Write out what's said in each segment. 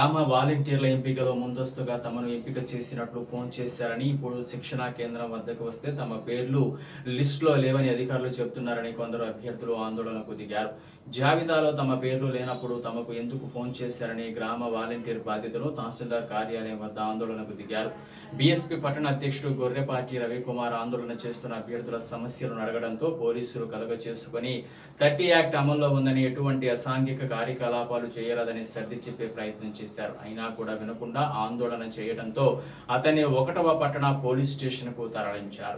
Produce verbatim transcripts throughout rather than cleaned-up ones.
గ్రామ వాలంటీర్ల ఎంపికలో ముందస్తుగా తమను ఎంపిక చేసినట్లు ఫోన్ చేశారని, ఇప్పుడు శిక్షణా కేంద్రం వద్దకు వస్తే తమ పేర్లు లిస్టులో లేవని అధికారులు చెబుతున్నారని కొందరు అభ్యర్థులు ఆందోళనకు దిగారు. జాబితాలో తమ పేర్లు లేనప్పుడు తమకు ఎందుకు ఫోన్ చేశారని గ్రామ వాలంటీర్ బాధితులు తహసీల్దార్ కార్యాలయం వద్ద ఆందోళనకు దిగారు. బీఎస్పీ పట్టణ అధ్యక్షుడు గొర్రెపాటి రవికుమార్ ఆందోళన చేస్తున్న అభ్యర్థుల సమస్యలను అడగడంతో పోలీసులు కలగ చేసుకుని థర్టీ యాక్ట్ అమల్లో ఉందని, ఎటువంటి అసాంఘిక కార్యకలాపాలు చేయరాదని సర్ది చెప్పే ప్రయత్నం చేశారు. అయినా కూడా వినకుండా ఆందోళన చేయడంతో అతన్ని ఒకటవ పట్టణ పోలీస్ స్టేషన్ కు తరలించారు.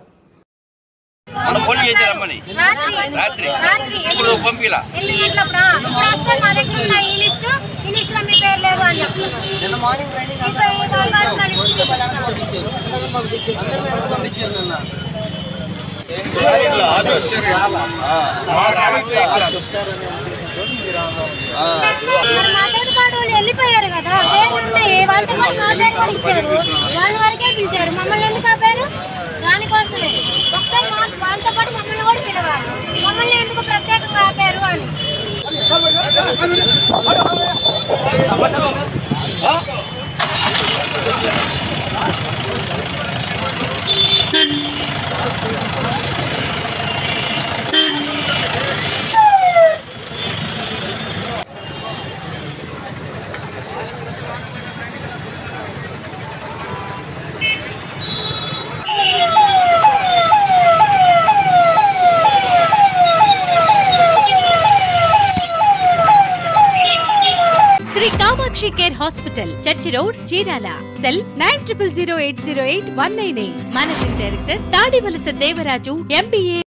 వెళ్ళిపోయారు కదా, పేరున్నాయి వాళ్ళతో పాటు మాట్లాడి కూడా ఇచ్చారు, వాళ్ళ వరకే పిలిచారు. మమ్మల్ని ఎందుకు ఆపారు? దానికోసమే ఒకసారి వాళ్ళతో పాటు మమ్మల్ని కూడా పిలవాలి. మమ్మల్ని ఎందుకు ప్రత్యేకంగా ఆపారు అని Kamakshi care hospital, church road, Chirala. Cell nine triple zero eight zero eight one nine eight. Managing director Tadivalasa Devaraju, MBA.